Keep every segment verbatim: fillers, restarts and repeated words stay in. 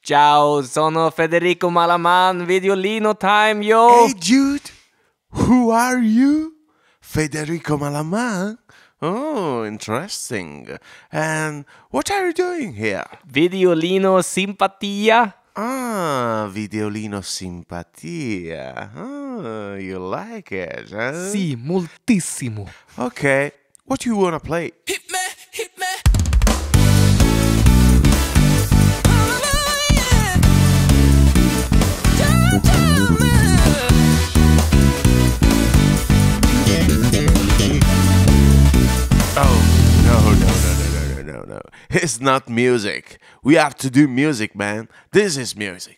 Ciao, sono Federico Malaman, Videolino time, yo! Hey Jude, who are you? Federico Malaman? Oh, interesting. And what are you doing here? Videolino simpatia? Ah, Videolino simpatia. Oh, you like it, huh? Sì, moltissimo. Okay, what do you wanna play? Hit me, hit me. Oh, no, no, no, no, no, no, no, no. It's not music. We have to do music, man. This is music.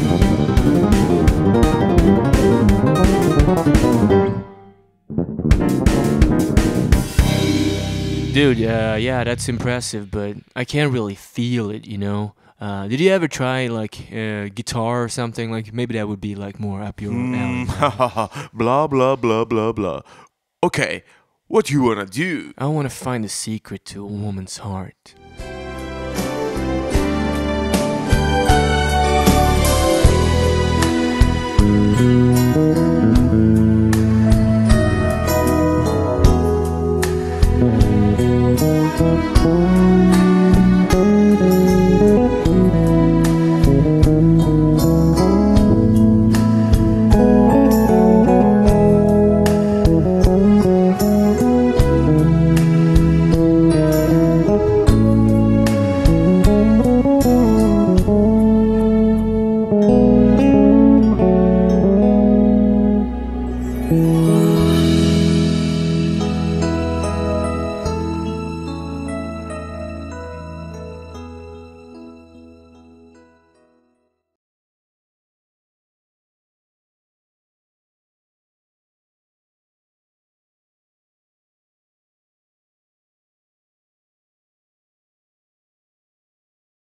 Dude, uh, yeah, that's impressive, but I can't really feel it, you know? Uh, did you ever try, like, uh, guitar or something? Like, maybe that would be, like, more up your alley. Mm, blah, blah, blah, blah, blah. Okay, what do you wanna do? I want to find the secret to a woman's heart.